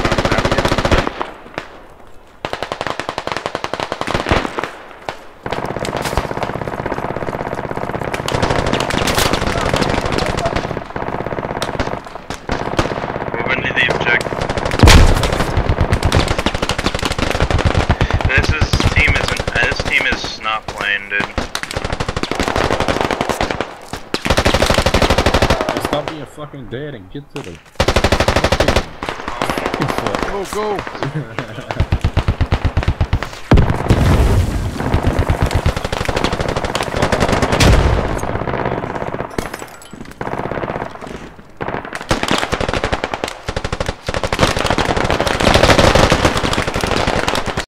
Moving to the objective. This team is not playing, dude. Stop being fucking dead and get to the Go, go!